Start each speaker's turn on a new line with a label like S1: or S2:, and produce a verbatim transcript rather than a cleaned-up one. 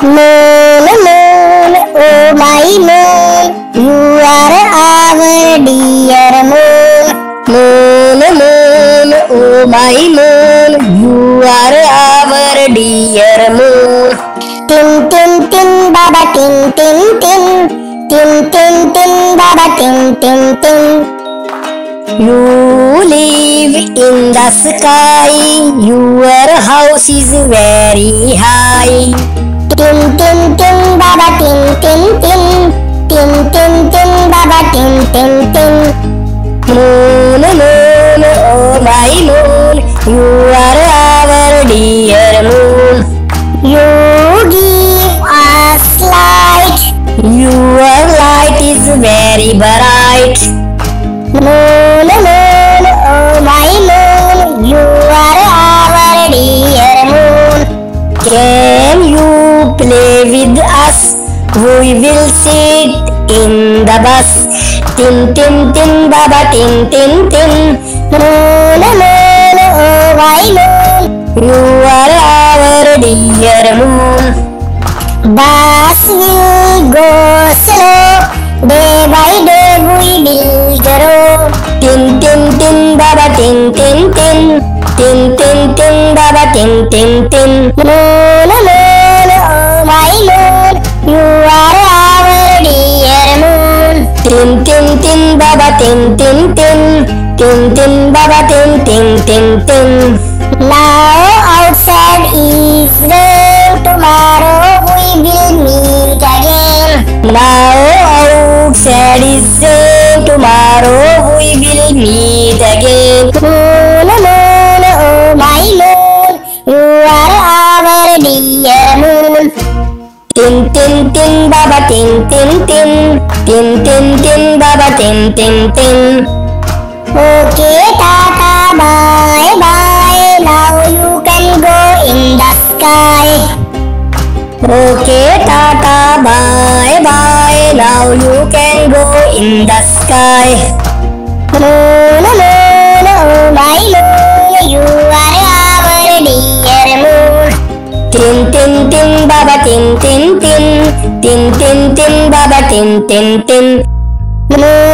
S1: Moon, moon, oh my moon, you are our dear moon. Moon, moon, oh my moon, you are our dear moon. Tin, tin, tin, baba, tin, tin, tin, tin, tin, tin, baba, tin, tin, tin. You live in the sky, your house is very high. Tin, tin, tin, baba, tin, tin, tin, tin, tin, tin, baba, tin, tin, tin. Moon, moon, oh my moon, you are our dear moon. You give us light, your light is very bright. Moon, moon, oh my moon, you are our dear moon. Can you play with us? We will sit in the bus. Tin, tin, tin, baba, tin, tin, tin. Moon, moon, oh my moon, you are our dear moon. Bus will go slow, day by day we will grow. Tin, tin, tin, baba, tin, tin, tin. Tin, tin, tin, baba, tin, tin, tin. Moon, moon, oh my moon, you are our dear moon. Tin, tin, tin, baba, tin, tin, tin. Tin, tin, baba, tin, tin, tin, tin. Now outside is rain, tomorrow we will meet again. Now outside is rain, tomorrow we will meet again. Moon, moon, oh my moon, you are our dear moon. Tin, tin, tin, baba, tin, tin, tin. Tin, tin, tin, baba, tin, tin, tin. Okay, tata, bye, bye. Now you can go in the sky. Okay, tata, bye, bye. Now you can go in the sky. Moon, moon, oh my moon, you are our dear moon. Tin, tin, tin, baba, tin, tin, tin. Tin, tin, tin, baba, tin, tin, tin. Moon,